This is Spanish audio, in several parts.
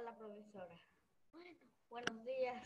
la profesora. Bueno, buenos días.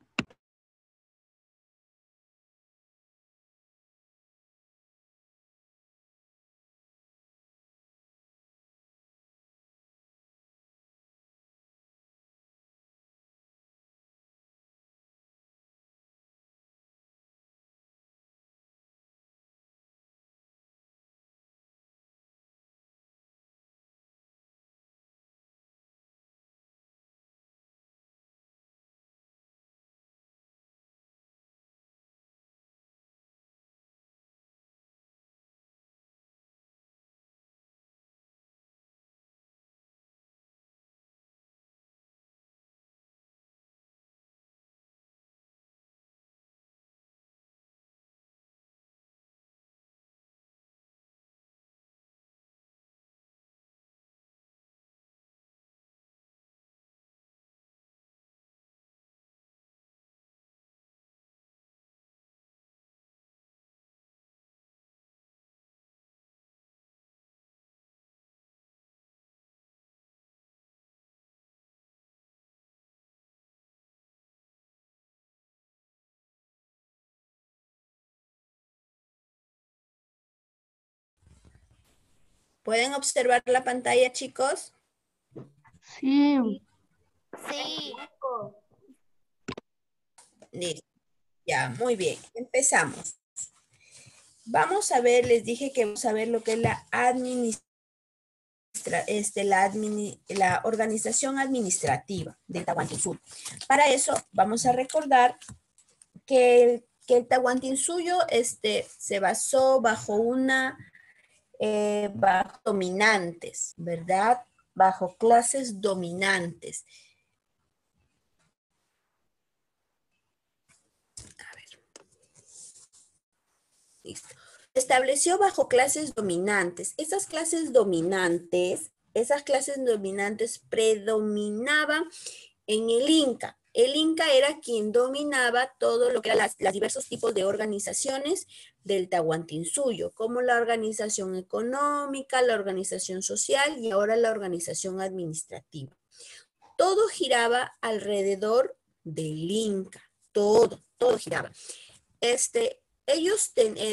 ¿Pueden observar la pantalla, chicos? Sí. Sí. Listo. Ya, muy bien. Empezamos. Vamos a ver, les dije que vamos a ver lo que es la organización administrativa del Tahuantinsuyo. Para eso vamos a recordar que el Tahuantinsuyo se basó bajo bajo dominantes, ¿verdad? Bajo clases dominantes. A ver. Listo. Estableció bajo clases dominantes. Esas clases dominantes predominaban en el Inca. El Inca era quien dominaba todo lo que eran los diversos tipos de organizaciones del Tahuantinsuyo, como la organización económica, la organización social y ahora la organización administrativa. Todo giraba alrededor del Inca, todo giraba. Ellos,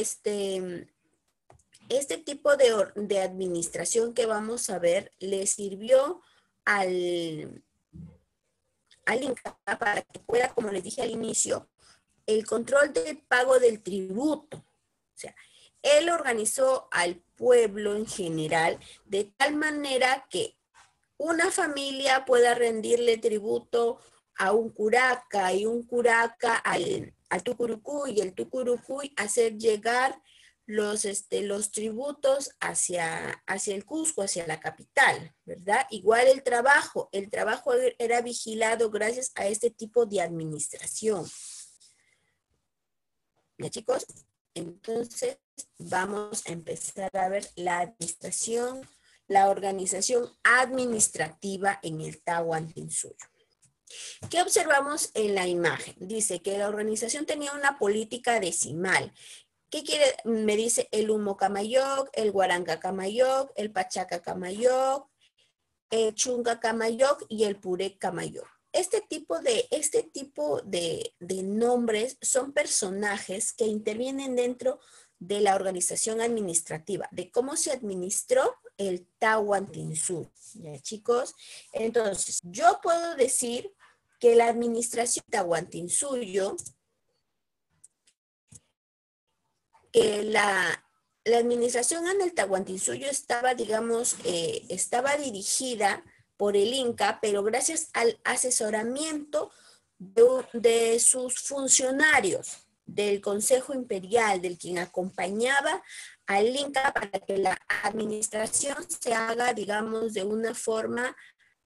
este tipo de administración que vamos a ver le sirvió al Inca para que pueda, como les dije al inicio, el control del pago del tributo. O sea, él organizó al pueblo en general de tal manera que una familia pueda rendirle tributo a un curaca y un curaca al tucurucuy y el tucurucuy hacer llegar los tributos hacia el Cusco, hacia la capital, ¿verdad? Igual el trabajo era vigilado gracias a este tipo de administración. ¿Ya, chicos? Entonces, vamos a empezar a ver la administración, la organización administrativa en el Tahuantinsuyo. ¿Qué observamos en la imagen? Dice que la organización tenía una política decimal. ¿Qué quiere? Me dice el Humo Camayoc, el Guaranga Camayoc, el Pachaca Camayoc, el Chunga Camayoc y el Puré Camayoc. Este tipo de nombres son personajes que intervienen dentro de la organización administrativa, de cómo se administró el Tahuantinsuyo. ¿Ya, chicos? Entonces, yo puedo decir que la administración Tahuantinsuyo, que la administración en el Tahuantinsuyo estaba, digamos, estaba dirigida por el Inca, pero gracias al asesoramiento de sus funcionarios del Consejo Imperial, del quien acompañaba al Inca para que la administración se haga, digamos, de una forma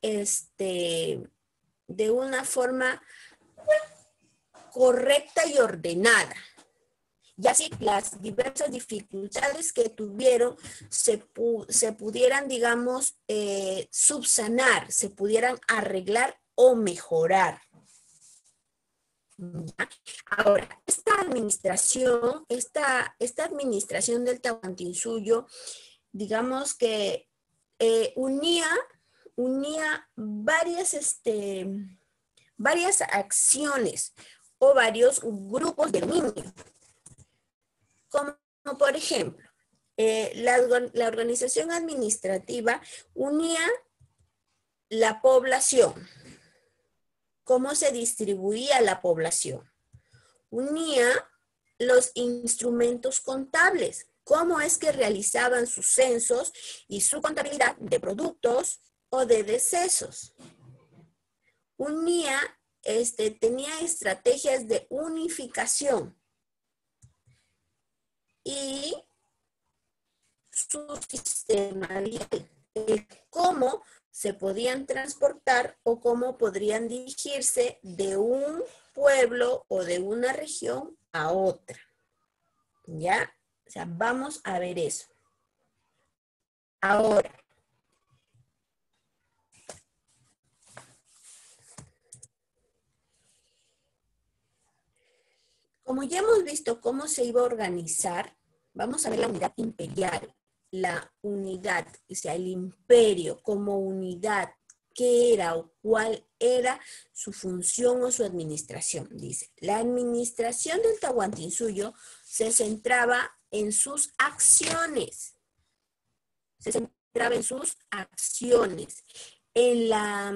correcta y ordenada. Y así las diversas dificultades que tuvieron se pudieran, digamos, subsanar, se pudieran arreglar o mejorar. Ahora, esta administración del Tahuantinsuyo, digamos que unía unía varias acciones o varios grupos de dominio. Como por ejemplo, la organización administrativa unía la población. ¿Cómo se distribuía la población? Unía los instrumentos contables. ¿Cómo es que realizaban sus censos y su contabilidad de productos o de decesos? Unía, tenía estrategias de unificación y su sistema vial, cómo se podían transportar o cómo podrían dirigirse de un pueblo o de una región a otra. ¿Ya? O sea, vamos a ver eso. Ahora, como ya hemos visto cómo se iba a organizar, vamos a ver la unidad imperial, la unidad, o sea, el imperio como unidad, qué era o cuál era su función o su administración. Dice, la administración del Tahuantinsuyo se centraba en sus acciones. Se centraba en sus acciones, en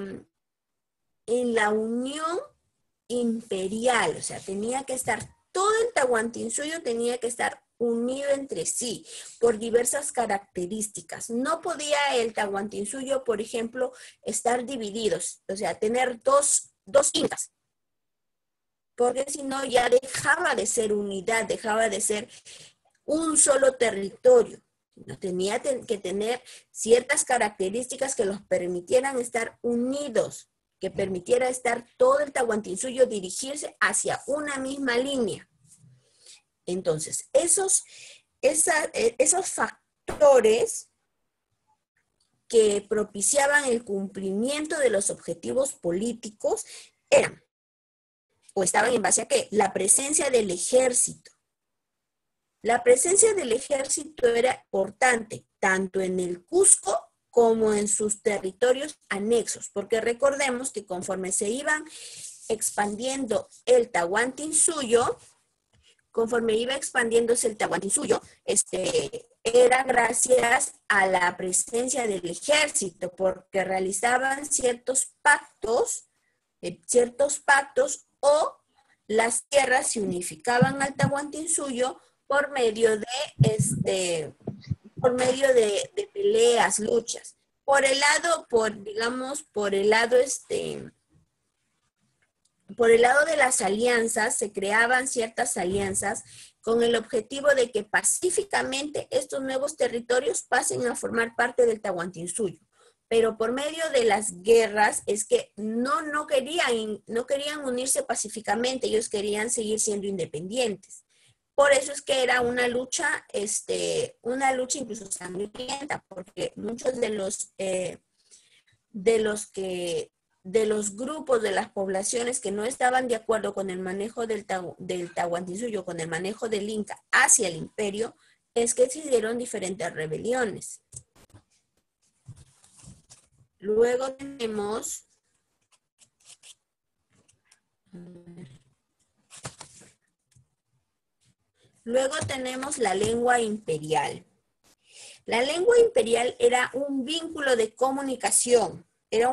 la unión imperial, o sea, tenía que estar, todo el Tahuantinsuyo tenía que estar unido entre sí por diversas características. No podía el Tahuantinsuyo, por ejemplo, estar divididos, o sea, tener dos incas, porque si no ya dejaba de ser unidad, dejaba de ser un solo territorio. No, tenía que tener ciertas características que los permitieran estar unidos, que permitiera estar todo el Tahuantinsuyo dirigirse hacia una misma línea. Entonces, esos factores que propiciaban el cumplimiento de los objetivos políticos eran, o estaban en base a qué, la presencia del ejército. La presencia del ejército era importante, tanto en el Cusco como en sus territorios anexos, porque recordemos que conforme se iban expandiendo el Tahuantinsuyo, conforme iba expandiéndose el Tahuantinsuyo, era gracias a la presencia del ejército, porque realizaban ciertos pactos o las tierras se unificaban al Tahuantinsuyo por medio de peleas, luchas. Por el lado de las alianzas, se creaban ciertas alianzas con el objetivo de que pacíficamente estos nuevos territorios pasen a formar parte del Tahuantinsuyo. Pero por medio de las guerras es que no querían unirse pacíficamente, ellos querían seguir siendo independientes. Por eso es que era una lucha incluso sangrienta, porque muchos de los grupos de las poblaciones que no estaban de acuerdo con el manejo del Tahuantinsuyo, con el manejo del Inca hacia el imperio, es que se hicieron diferentes rebeliones. Luego tenemos la lengua imperial. La lengua imperial era un vínculo de comunicación.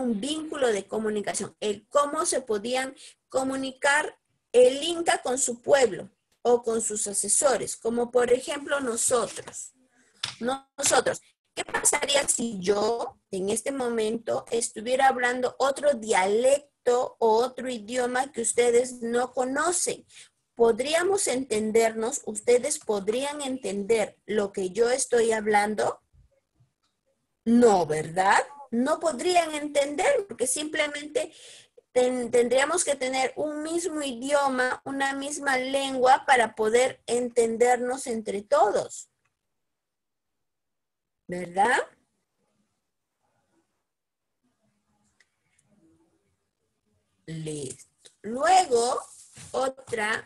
El cómo se podían comunicar el Inca con su pueblo o con sus asesores, como por ejemplo nosotros. ¿Qué pasaría si yo en este momento estuviera hablando otro dialecto o otro idioma que ustedes no conocen? ¿Podríamos entendernos? ¿Ustedes podrían entender lo que yo estoy hablando? No, ¿verdad? No podrían entender porque simplemente tendríamos que tener un mismo idioma, una misma lengua para poder entendernos entre todos. ¿Verdad? Listo. Luego, otra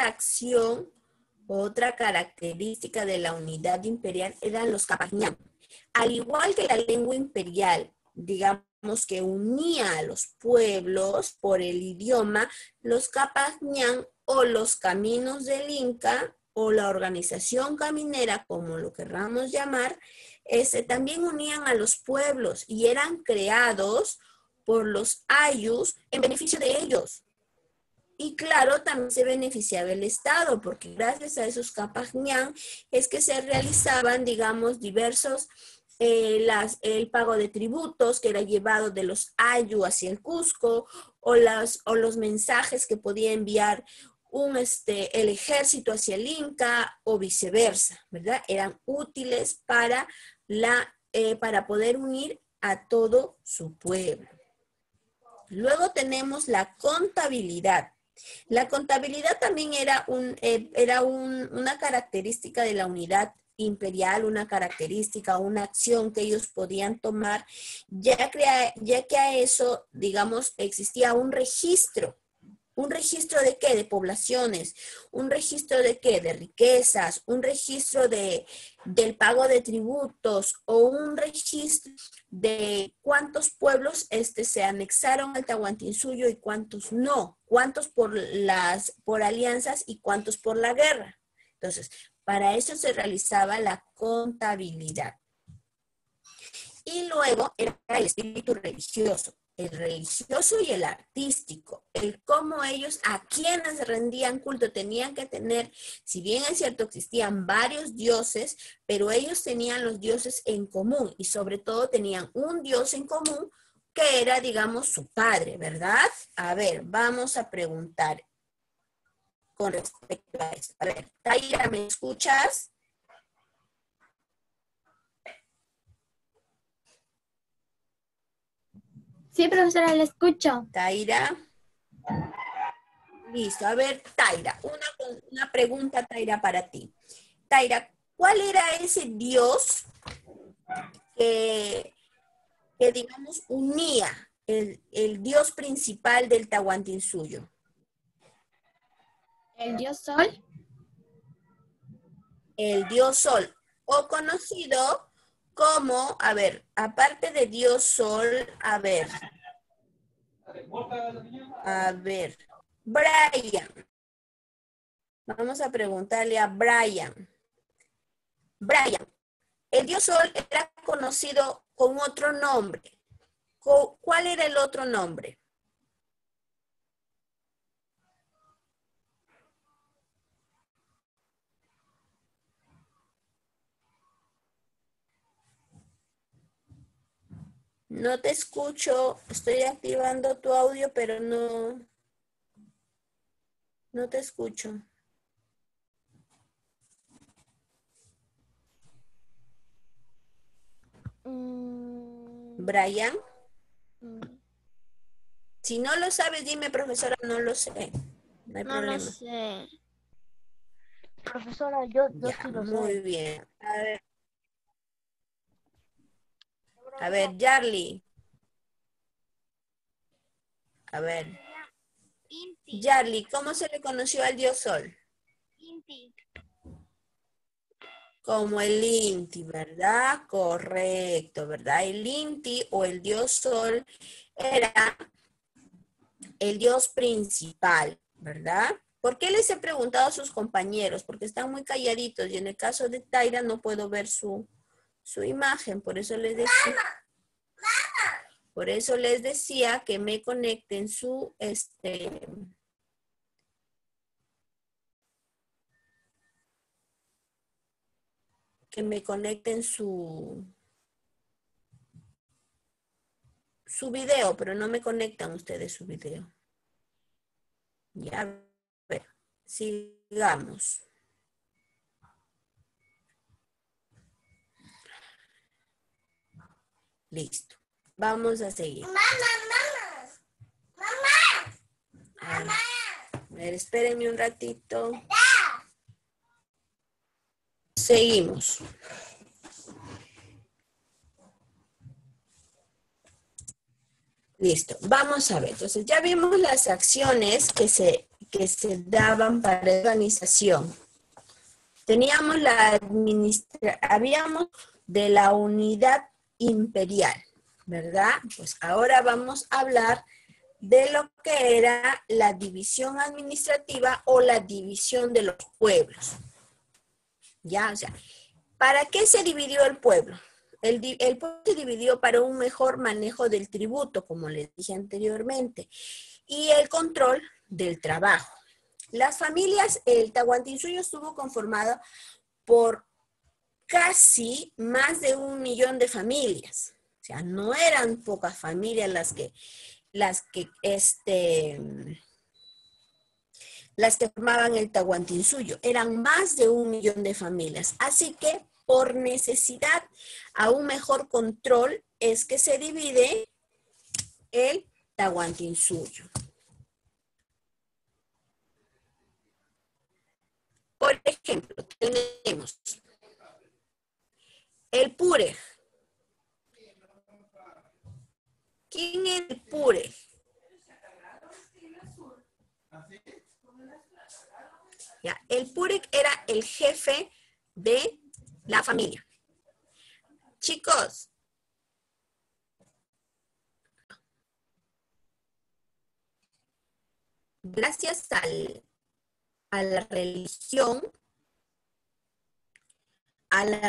acción, otra característica de la unidad imperial eran los Capañán. Al igual que la lengua imperial, digamos que unía a los pueblos por el idioma, los Capac Ñan o los caminos del Inca o la organización caminera, como lo querramos llamar, también unían a los pueblos y eran creados por los ayllus en beneficio de ellos. Y claro, también se beneficiaba el Estado, porque gracias a esos Capac Ñan es que se realizaban, digamos, diversos, el pago de tributos que era llevado de los Ayu hacia el Cusco, o los mensajes que podía enviar el ejército hacia el Inca, o viceversa, ¿verdad? Eran útiles para poder unir a todo su pueblo. Luego tenemos la contabilidad. La contabilidad también era una característica de la unidad imperial, una característica, una acción que ellos podían tomar, ya que a eso, digamos, existía un registro. ¿Un registro de qué? De poblaciones. ¿Un registro de qué? De riquezas. ¿Un registro del pago de tributos? ¿O un registro de cuántos pueblos se anexaron al Tahuantinsuyo y cuántos no? ¿Cuántos por alianzas y cuántos por la guerra? Entonces, para eso se realizaba la contabilidad. Y luego era el espíritu religioso. El religioso y el artístico, el cómo ellos a quienes rendían culto tenían que tener, si bien es cierto existían varios dioses, pero ellos tenían los dioses en común y sobre todo tenían un dios en común que era, digamos, su padre, ¿verdad? A ver, vamos a preguntar con respecto a esto. A ver, Taira, ¿me escuchas? Sí, profesora, la escucho. Taira. Listo. A ver, Taira, una pregunta, Taira, para ti. Taira, ¿cuál era ese dios que digamos, unía el dios principal del Tahuantinsuyo? ¿El dios Sol? El dios Sol, o conocido como, a ver, aparte de dios Sol, a ver, Brian. Vamos a preguntarle a Brian. Brian, el dios Sol era conocido con otro nombre. ¿Cuál era el otro nombre? No te escucho, estoy activando tu audio, pero no te escucho. Brian. Si no lo sabes, dime, profesora, no lo sé. No hay problema. No lo sé. Profesora, yo sí lo sé. Muy bien. A ver, Yarly. A ver. Inti. Yarly, ¿cómo se le conoció al dios Sol? Inti. Como el Inti, ¿verdad? Correcto, ¿verdad? El Inti o el dios Sol era el dios principal, ¿verdad? ¿Por qué les he preguntado a sus compañeros? Porque están muy calladitos y en el caso de Taira no puedo ver su imagen, por eso les decía. Por eso les decía que me conecten su video, pero no me conectan ustedes su video. Ya, a ver, sigamos. Listo. Vamos a seguir. Mamá. A ver, espérenme un ratito. Seguimos. Listo. Vamos a ver. Entonces, ya vimos las acciones que se daban para la organización. Teníamos de la unidad imperial, ¿verdad? Pues ahora vamos a hablar de lo que era la división administrativa o la división de los pueblos. Ya, o sea, ¿para qué se dividió el pueblo? El pueblo se dividió para un mejor manejo del tributo, como les dije anteriormente, y el control del trabajo. Las familias, el Tahuantinsuyo estuvo conformado por casi más de 1 millón de familias. O sea, no eran pocas familias las que formaban el Tahuantinsuyo. Eran más de 1 millón de familias. Así que, por necesidad a un mejor control, es que se divide el Tahuantinsuyo. Por ejemplo, tenemos el Purej. ¿Quién es el Purej? Ya, el Purej era el jefe de la familia. Chicos, gracias a la religión, a la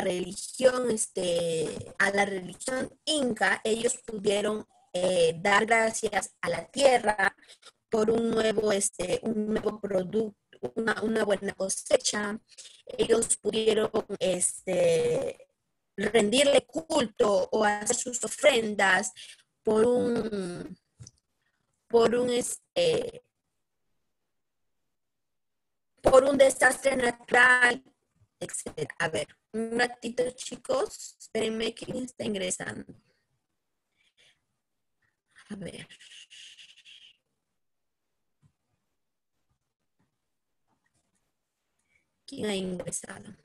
religión inca, ellos pudieron dar gracias a la tierra por un nuevo producto, una buena cosecha. Ellos pudieron rendirle culto o hacer sus ofrendas por un desastre natural, etc. A ver, un ratito, chicos. Espérenme, ¿quién está ingresando? A ver. ¿Quién ha ingresado?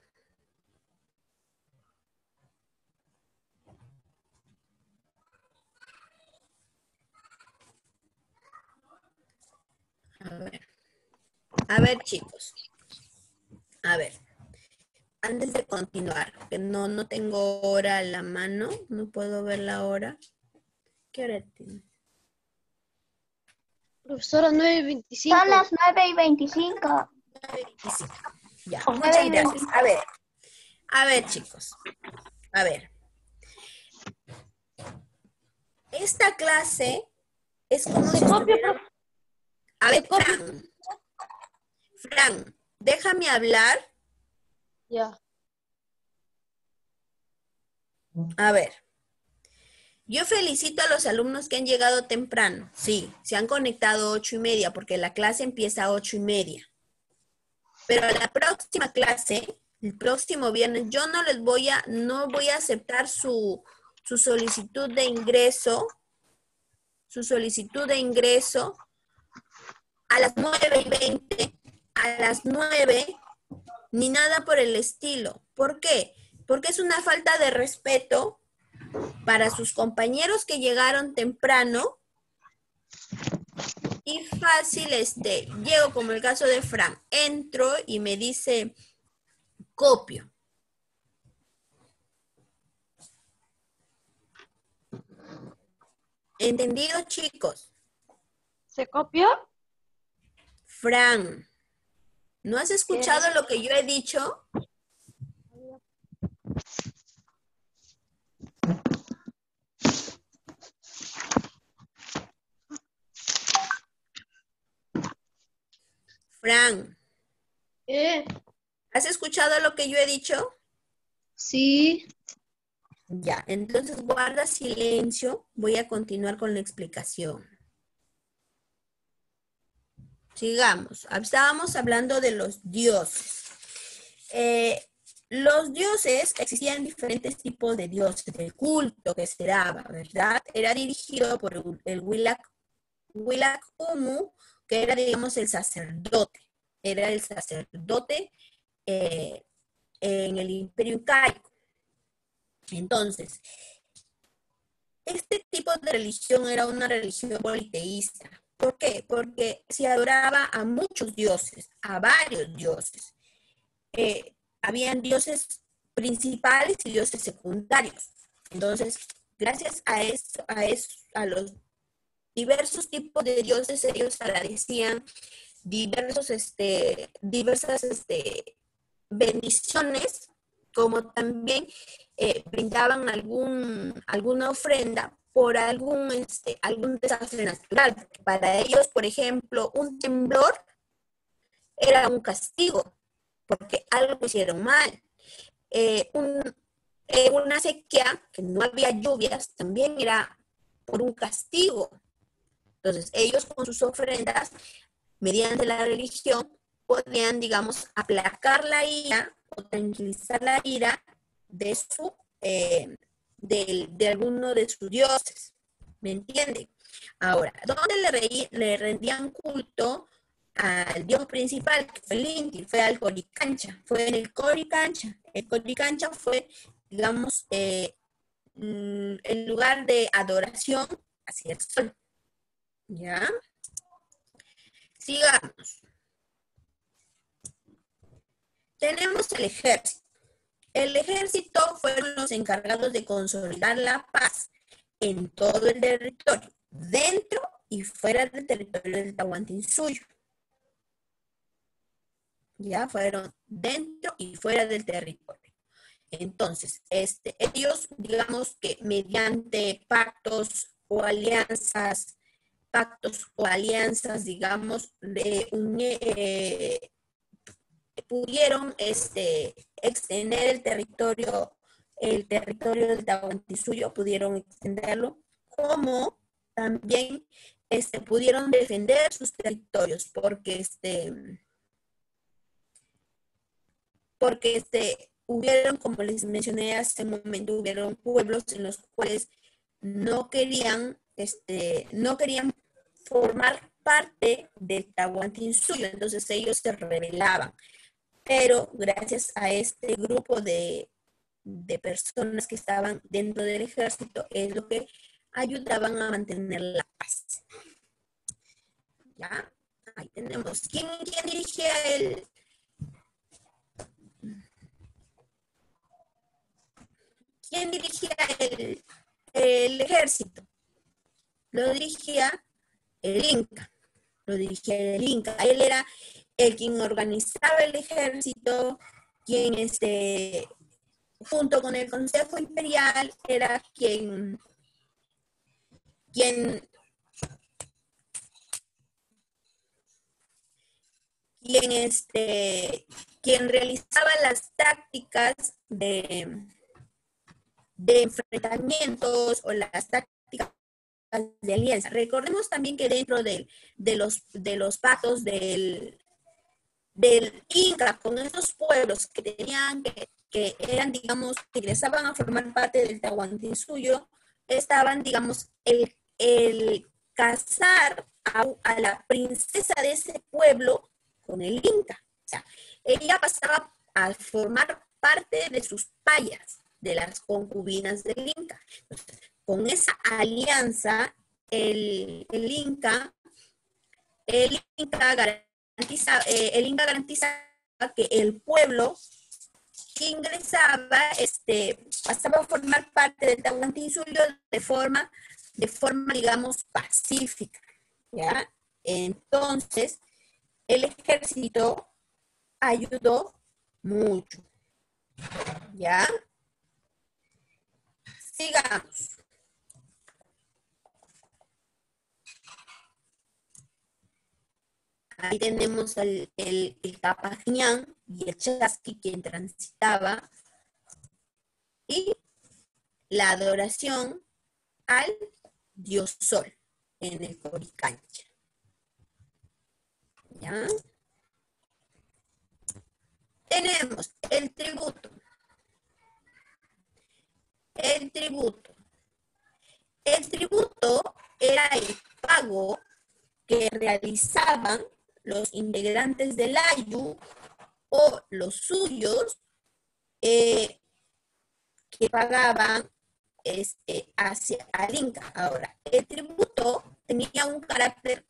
A ver, chicos. A ver. Antes de continuar, que no tengo hora a la mano, no puedo ver la hora. ¿Qué hora tiene? Profesora, 9:25. Son las 9:25. Ya, O muchas 9:25. gracias. A ver, chicos. A ver. Esta clase es como si estuviera... A ver, Fran, déjame hablar. Ya. A ver. Yo felicito a los alumnos que han llegado temprano. Sí, se han conectado 8:30 porque la clase empieza a 8:30. Pero la próxima clase, el próximo viernes, yo no voy a aceptar su solicitud de ingreso, a las 9:20, a las 9, ni nada por el estilo. ¿Por qué? Porque es una falta de respeto para sus compañeros que llegaron temprano y fácil, llego como el caso de Fran, entro y me dice, copio. ¿Entendido, chicos? ¿Se copió? Fran, ¿no has escuchado lo que yo he dicho? Fran, ¿has escuchado lo que yo he dicho? Sí. Ya, entonces guarda silencio. Voy a continuar con la explicación. Sigamos. Estábamos hablando de los dioses. Los dioses, existían diferentes tipos de dioses, del culto que se daba, ¿verdad? Era dirigido por el Willac Umu, que era, digamos, el sacerdote. Era el sacerdote en el Imperio Incaico. Entonces, este tipo de religión era una religión politeísta. ¿Por qué? Porque se adoraba a muchos dioses, a varios dioses. Habían dioses principales y dioses secundarios. Entonces, gracias a los diversos tipos de dioses, ellos agradecían diversas bendiciones, como también brindaban alguna ofrenda por algún desastre natural. Para ellos, por ejemplo, un temblor era un castigo, porque algo hicieron mal. Una sequía, que no había lluvias, también era por un castigo. Entonces, ellos con sus ofrendas, mediante la religión, podían, digamos, aplacar la ira o tranquilizar la ira de de alguno de sus dioses. ¿Me entienden? Ahora, ¿dónde le rendían culto al dios principal, que fue el Inti? Fue al Coricancha, fue en el Coricancha. El Coricancha fue, digamos, el lugar de adoración hacia el sol. ¿Ya? Sigamos. Tenemos el ejército. El ejército fueron los encargados de consolidar la paz en todo el territorio, dentro y fuera del territorio del Tahuantinsuyo. Ya fueron dentro y fuera del territorio. Entonces, ellos, digamos que mediante pactos o alianzas, digamos, pudieron extender el territorio del Tahuantinsuyo, pudieron extenderlo, como también pudieron defender sus territorios, porque hubieron, como les mencioné hace un momento, hubieron pueblos en los cuales no querían formar parte del Tahuantinsuyo, entonces ellos se rebelaban. Pero gracias a este grupo de personas que estaban dentro del ejército, es lo que ayudaban a mantener la paz. ¿Ya? Ahí tenemos. ¿Quién dirigía el ejército? Lo dirigía el Inca. Él era el quien organizaba el ejército, quien junto con el Consejo Imperial era quien realizaba las tácticas de enfrentamientos o las tácticas de alianza. Recordemos también que dentro de los pactos del Inca con estos pueblos que eran, digamos, que ingresaban a formar parte del Tahuantinsuyo, estaban, digamos, el casar a la princesa de ese pueblo con el Inca. O sea, ella pasaba a formar parte de sus payas, de las concubinas del Inca. Entonces, con esa alianza, el Inca garantizaba que el pueblo que ingresaba pasaba a formar parte del Tahuantinsuyo de forma, digamos, pacífica. ¿Ya? Entonces, el ejército ayudó mucho. ¿Ya? Sigamos. Ahí tenemos el Capañán y el Chasqui, quien transitaba, y la adoración al dios Sol en el Coricancha. ¿Ya? Tenemos el tributo. El tributo era el pago que realizaban los integrantes del Ayu o los suyos que pagaban hacia al Inca. Ahora, el tributo tenía un carácter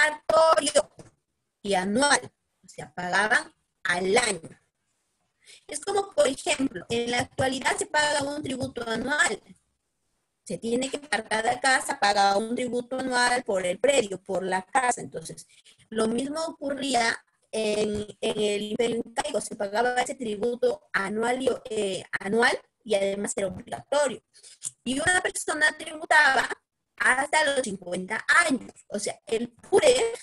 obligatorio y anual, o sea, pagaban al año. Es como, por ejemplo, en la actualidad se paga un tributo anual. Se tiene que pagar cada casa, paga un tributo anual por el predio, por la casa. Entonces, lo mismo ocurría en el Imperio Incaico, se pagaba ese tributo anual y además era obligatorio. Y una persona tributaba hasta los 50 años. O sea, el PURE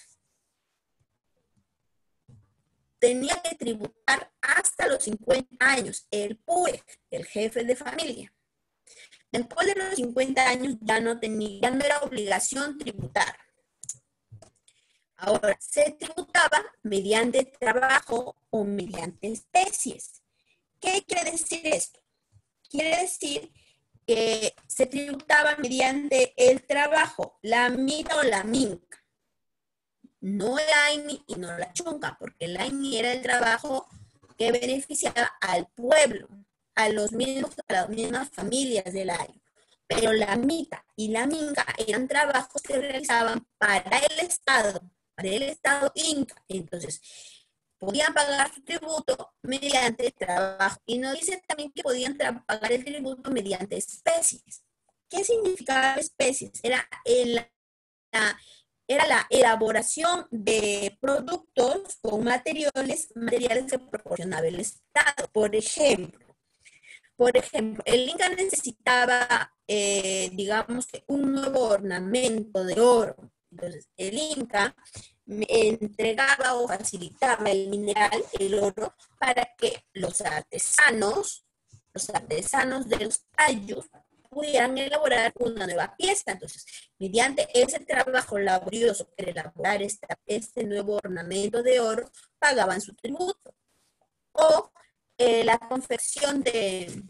tenía que tributar hasta los 50 años. El PURE, el jefe de familia. Después de los 50 años ya no era obligación tributar. Ahora, se tributaba mediante trabajo o mediante especies. ¿Qué quiere decir esto? Quiere decir que se tributaba mediante el trabajo, la mita o la minca. No el AINI y no la chunca, porque el AINI era el trabajo que beneficiaba al pueblo, a las mismas familias del año. Pero la mita y la minca eran trabajos que realizaban para el Estado Inca. Entonces, podían pagar su tributo mediante trabajo. Y nos dice también que podían pagar el tributo mediante especies. ¿Qué significaba especies? Era la elaboración de productos con materiales que proporcionaba el Estado. Por ejemplo, el Inca necesitaba, digamos, un nuevo ornamento de oro. Entonces, el Inca entregaba o facilitaba el mineral, el oro, para que los artesanos de los tallos pudieran elaborar una nueva pieza. Entonces, mediante ese trabajo laborioso para elaborar este nuevo ornamento de oro, pagaban su tributo. O la confección de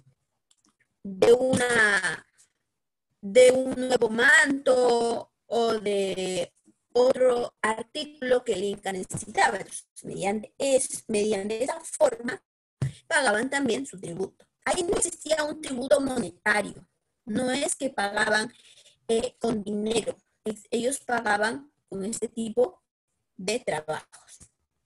un nuevo manto o de otro artículo que el Inca necesitaba. Entonces, mediante esa forma, pagaban también su tributo. Ahí no existía un tributo monetario. No es que pagaban con dinero. Ellos pagaban con este tipo de trabajos.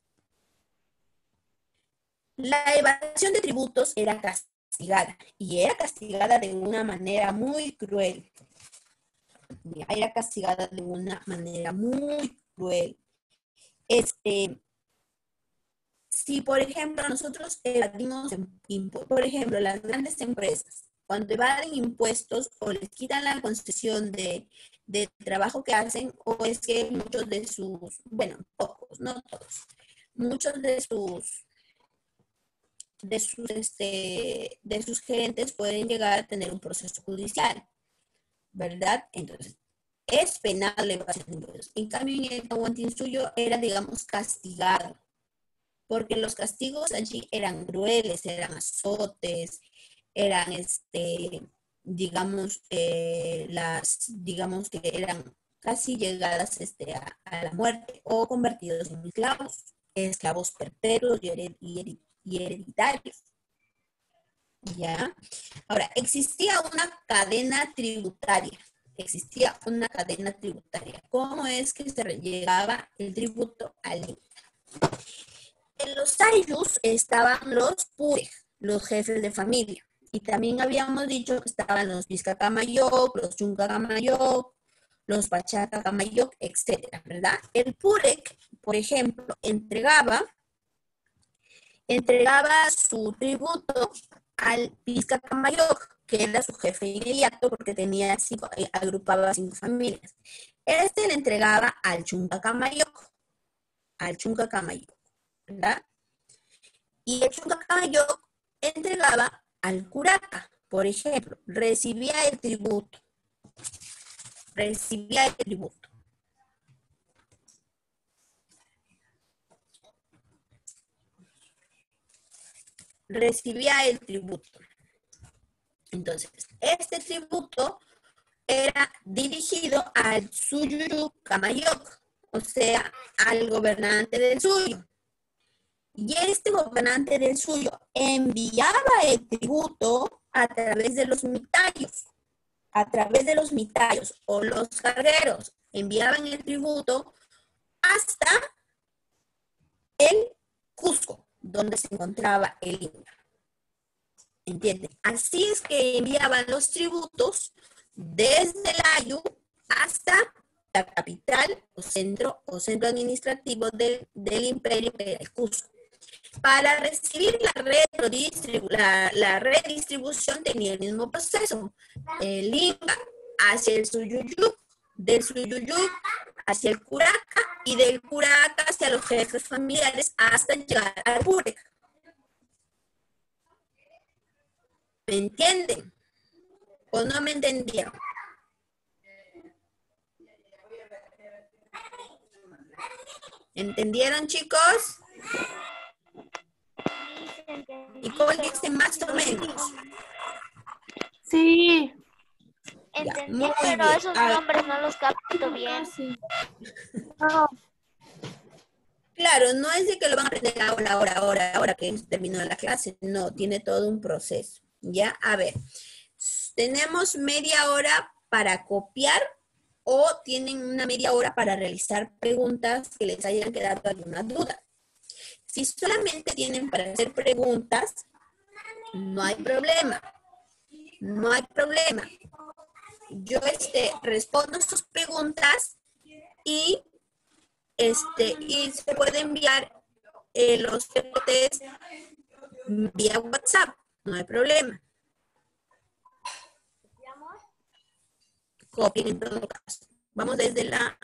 La evasión de tributos era castigada, y era castigada de una manera muy cruel. Era castigada de una manera muy cruel. Si, por ejemplo, nosotros evadimos impuestos, por ejemplo, las grandes empresas, cuando evaden impuestos o les quitan la concesión de trabajo que hacen, o es que muchos de sus, bueno, pocos, no todos, muchos de sus gerentes pueden llegar a tener un proceso judicial, ¿verdad? Entonces, es penal la evasión de impuestos. En cambio, en el Tahuantinsuyo era, digamos, castigado, porque los castigos allí eran crueles, eran azotes, eran, digamos que eran casi llegadas a la muerte, o convertidos en esclavos perpetuos y hereditarios. ¿Ya? Ahora, existía una cadena tributaria. ¿Cómo es que se llegaba el tributo al Inca? En los ayllus estaban los pure, los jefes de familia. Y también habíamos dicho que estaban los Piscacamayoc, los Chuncacamayoc, los Pachacamayoc, etcétera, ¿verdad? El purec, por ejemplo, entregaba su tributo al Piscacamayoc, que era su jefe inmediato, porque agrupaba 5 familias. Este le entregaba al Chuncacamayoc, ¿verdad? Y el Chuncacamayoc entregaba al Curaca, por ejemplo, recibía el tributo. Entonces, este tributo era dirigido al Suyuru Camayoc, o sea, al gobernante del Suyo. Y este gobernante del Suyo enviaba el tributo a través de los mitayos. O los cargueros enviaban el tributo hasta el Cusco, donde se encontraba el Inca. ¿Entienden? Así es que enviaban los tributos desde la AYU hasta la capital o centro administrativo del imperio, que era el Cusco. Para recibir la redistribución tenía el mismo proceso. El Lima hacia el Suyuyuc, del Suyuyuc hacia el Curaca y del Curaca hacia los jefes familiares hasta llegar al Burek. ¿Me entienden? ¿O no me entendieron? ¿Entendieron, chicos? ¿Y cómo dicen más o menos? Sí. Entendí, muy pero bien. esos A ver. nombres no los capto bien. Sí. Claro, no es de que lo van a aprender ahora que terminó la clase. No, tiene todo un proceso. Ya, a ver. Tenemos media hora para copiar o tienen una media hora para realizar preguntas que les hayan quedado alguna duda. Si solamente tienen para hacer preguntas, no hay problema. No hay problema. Yo respondo sus preguntas y se puede enviar los PPTs vía WhatsApp. No hay problema. Copien en todo caso. Vamos desde la...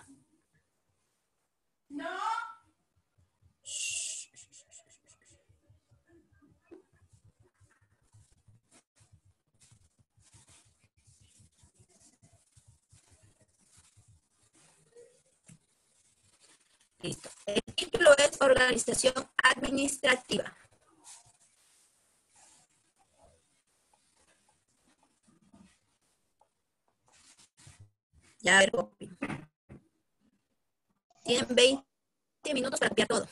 Listo. El título es Organización Administrativa. Ya, a ver, copien. Tienen 20 minutos para copiar todo.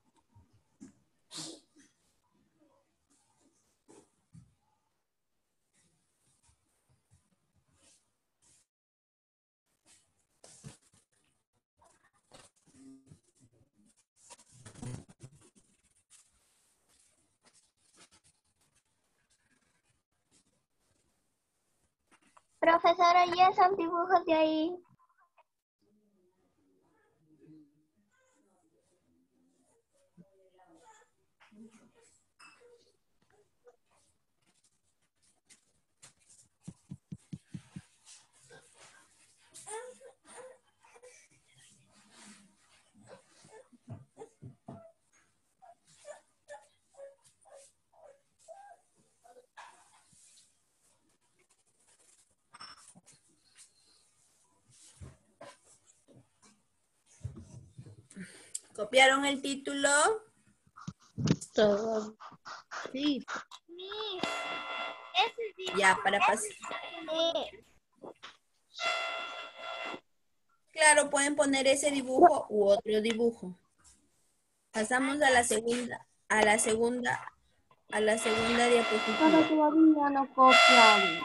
Profesora, ya son dibujos de ahí. ¿Copiaron el título? Todo. Sí. Miss, ese dibujo Ya, para pasar. de- Claro, pueden poner ese dibujo u otro dibujo. Pasamos a la segunda diapositiva. Todavía no copian.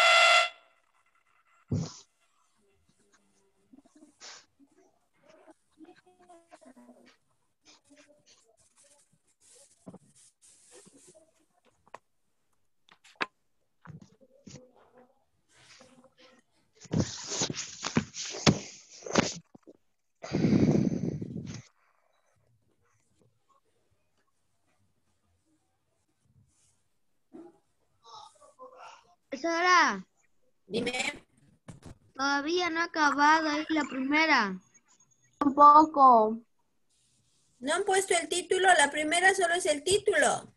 Sara, Dime. todavía no ha acabado ahí la primera. Tampoco. ¿No han puesto el título? La primera solo es el título.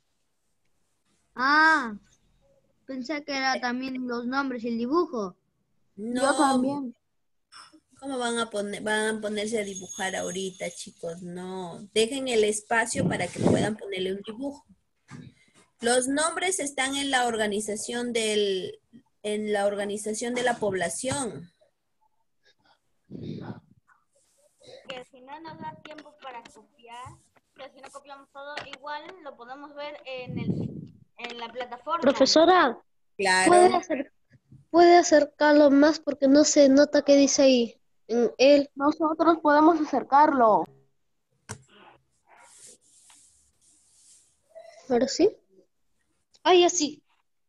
Ah, pensé que era también los nombres y el dibujo. No. Yo también. ¿Cómo van a ponerse a dibujar ahorita, chicos? No. Dejen el espacio para que puedan ponerle un dibujo. Los nombres están en la organización de la población. que si no nos da tiempo para copiar, que si no copiamos todo, igual lo podemos ver en la plataforma. Profesora, Claro. puede acercarlo más porque no se nota qué dice ahí. En él. Nosotros podemos acercarlo. ¿Ahora sí? Ay, así.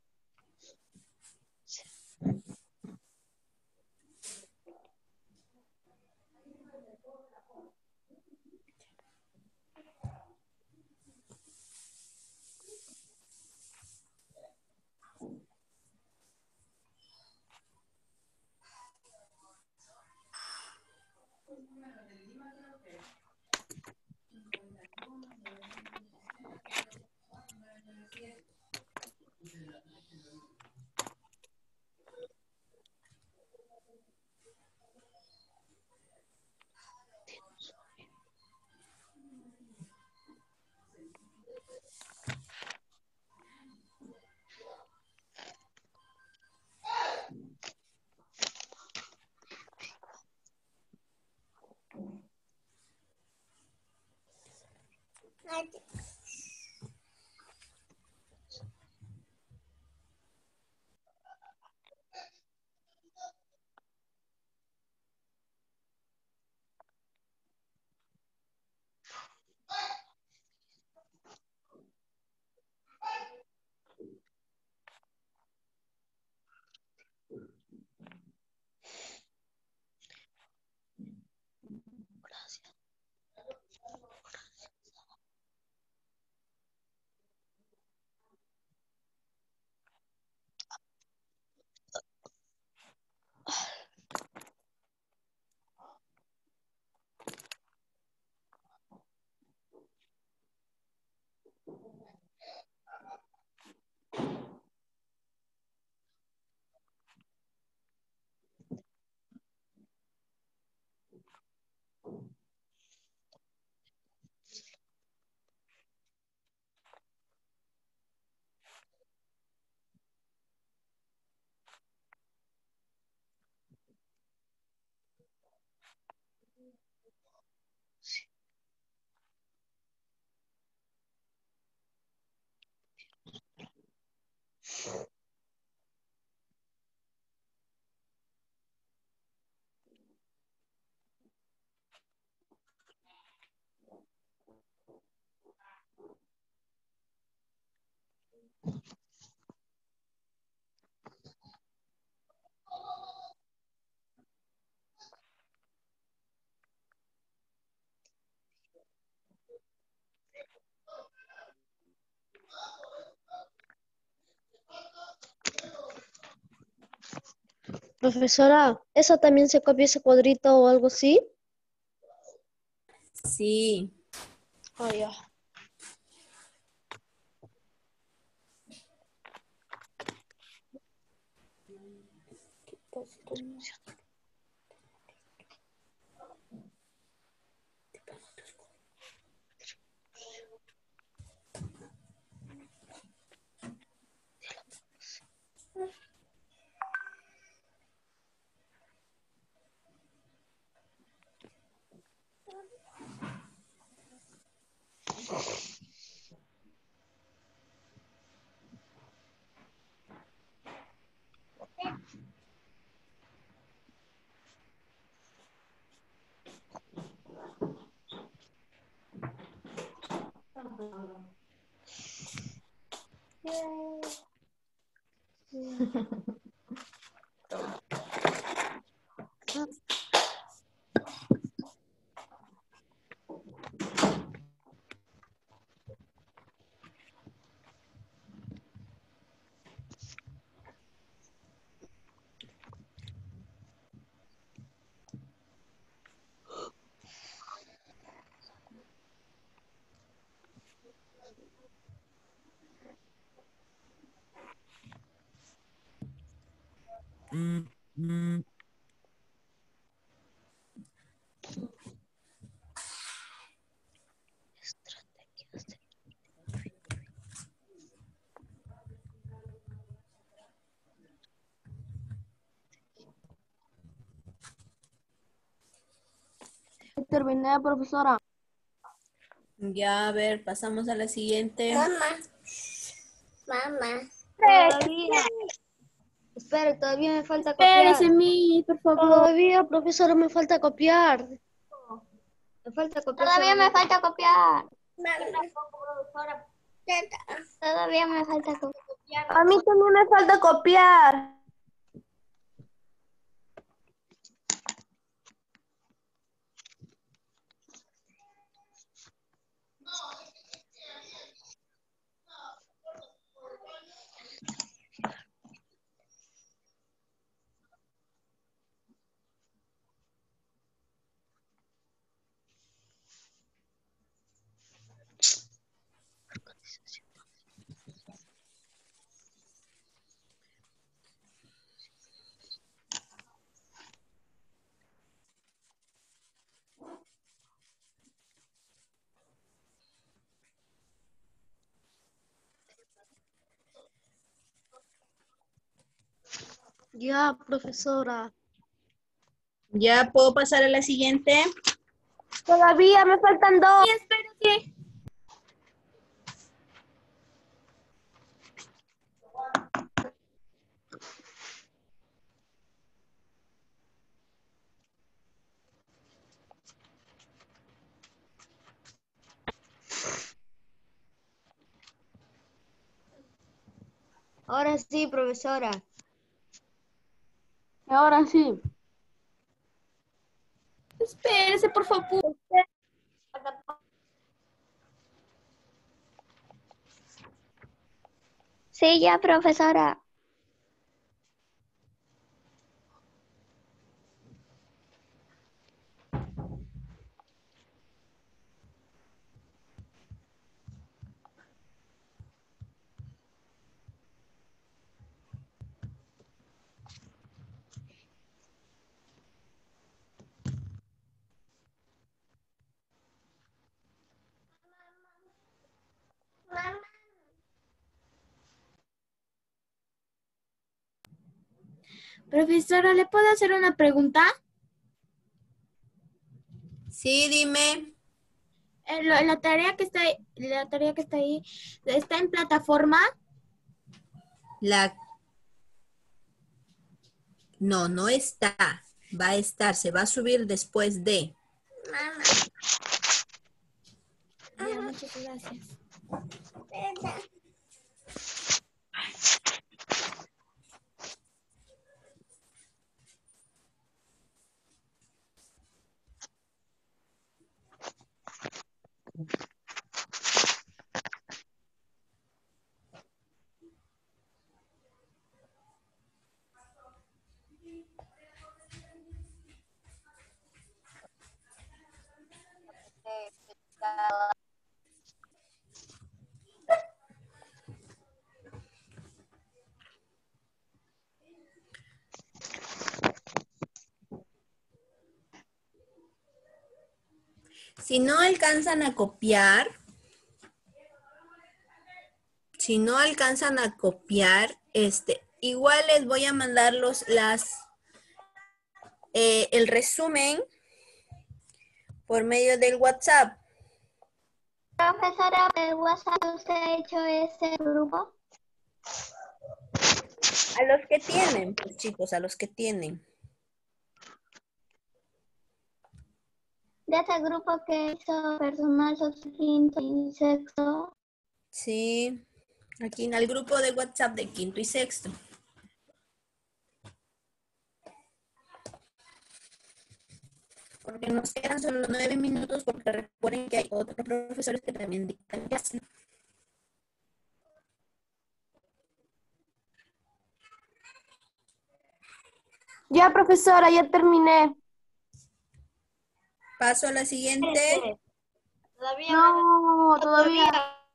Profesora, ¿eso también se copia ese cuadrito o algo así? Sí. Ah, ya. Terminé, profesora. Ya, a ver, pasamos a la siguiente. Mamá. Todavía. Espere, todavía me falta copiar. Espérese, mi, por favor. Todavía, profesora, me falta copiar. Me falta copiar. Todavía me falta copiar. Yo tampoco, profesora. Todavía me falta copiar. A mí también me falta copiar. Ya, profesora. ¿Ya puedo pasar a la siguiente? Todavía me faltan dos. Espérate. Ahora sí, profesora. Ahora sí. Espérese, por favor. Sí, ya, profesora. Profesora, ¿le puedo hacer una pregunta? Sí, dime. La tarea que está ahí, ¿está en plataforma? No, no está. Va a estar, se va a subir después de. Ya, muchas gracias. Si no alcanzan a copiar, igual les voy a mandar el resumen por medio del WhatsApp. Profesora, ¿el WhatsApp usted ha hecho ese grupo? A los que tienen, pues chicos, a los que tienen. De ese grupo que hizo personal social quinto y sexto. Sí, aquí en el grupo de WhatsApp de quinto y sexto. Porque nos quedan solo 9 minutos porque recuerden que hay otros profesores que también dictan clase. Ya, profesora, ya terminé. Paso a la siguiente. Todavía No, todavía.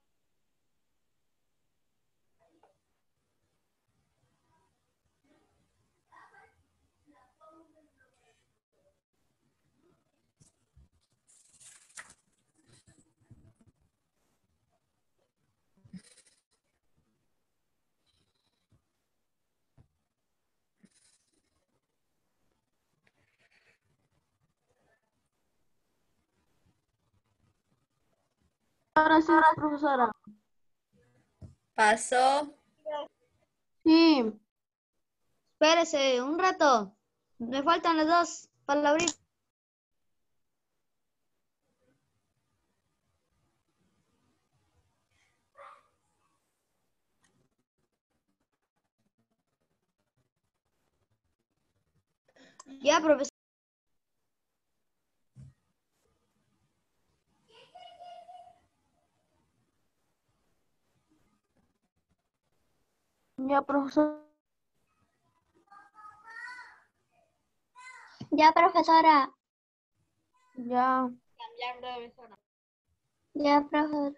Ahora sí, profesora. Paso. Sí. Espérese un rato. Me faltan las dos palabritas. Ya, profesora. Ya, profesora. Ya, profesora. Ya. Cambiando de visora. Ya, profesora.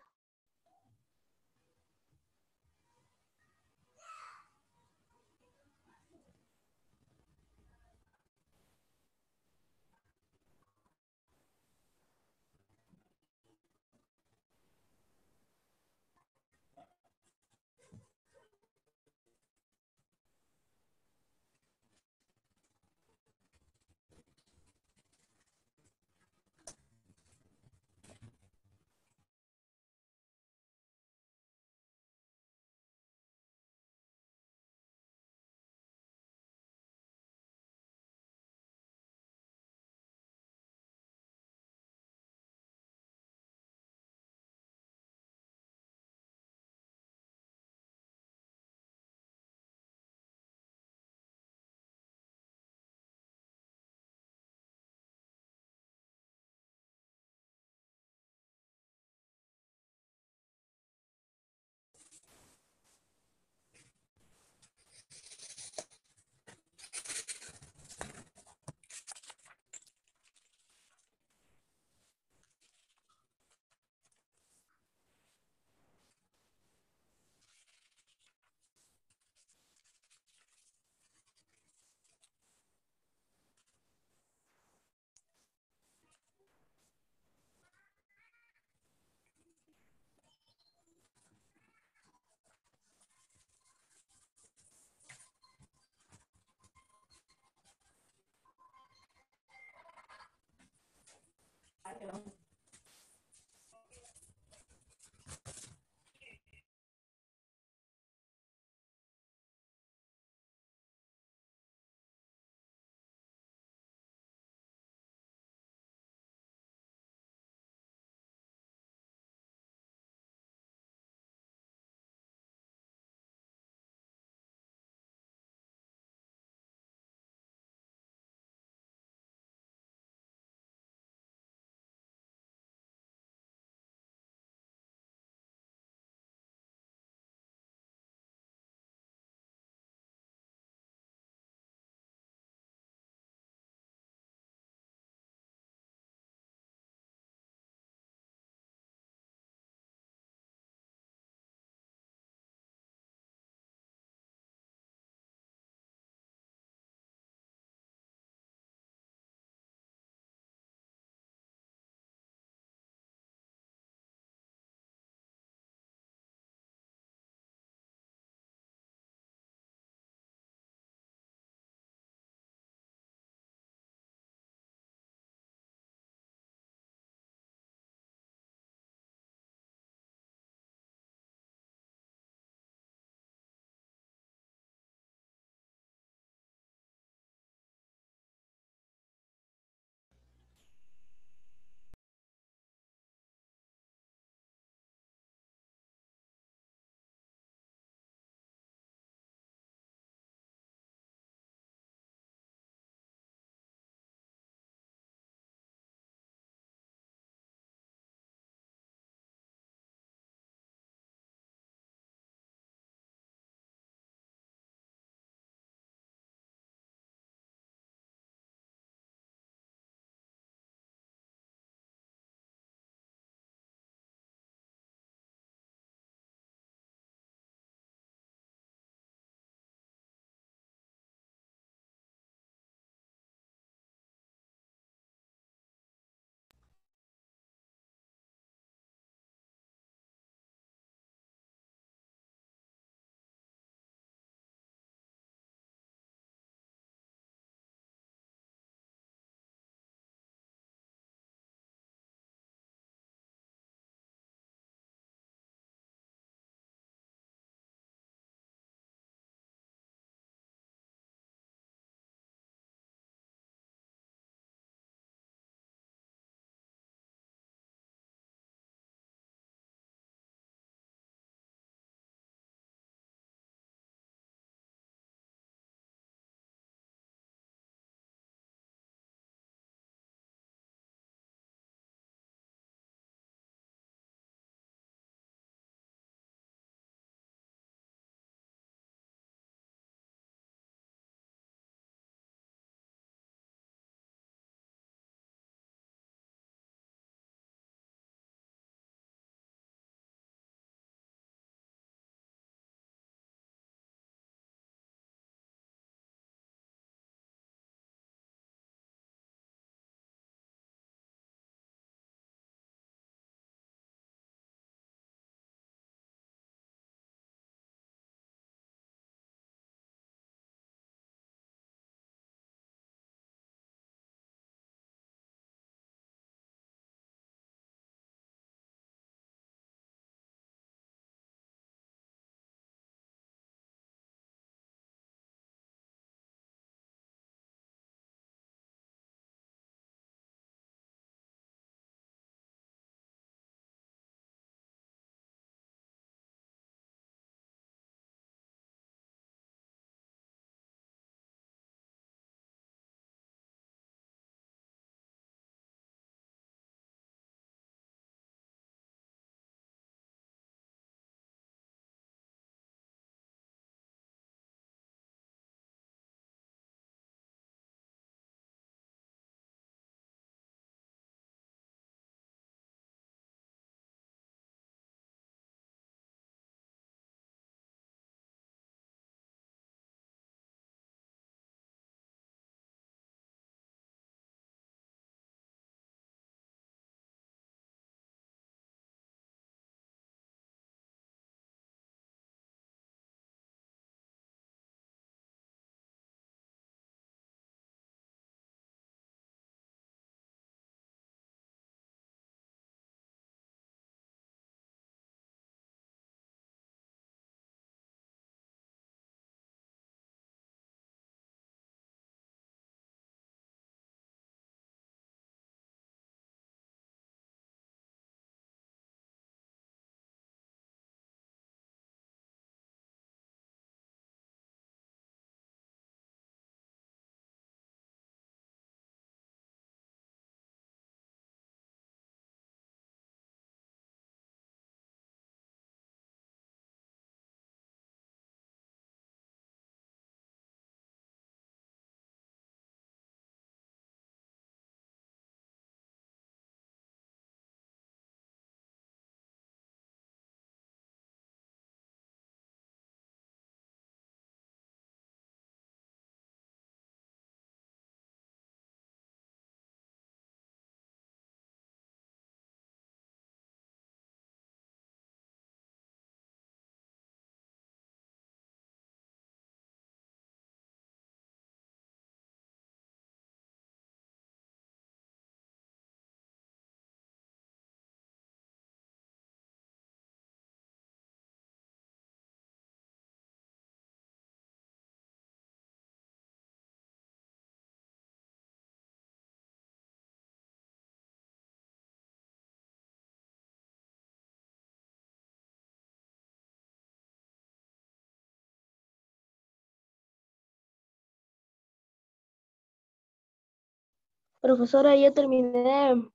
Profesora, ya terminé.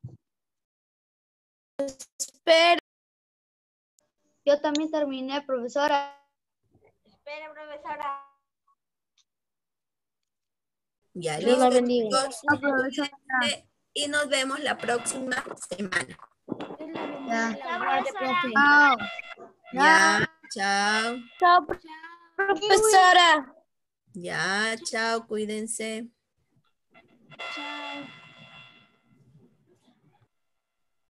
Espera. Yo también terminé, profesora. Espere, profesora. Ya, Dios la listo, bendiga. chicos. No, profesora. Y nos vemos la próxima semana. Ya. Chao, profesora. Chao. Ya, chao. Chao, profesora. Ya, chao, cuídense. Chao.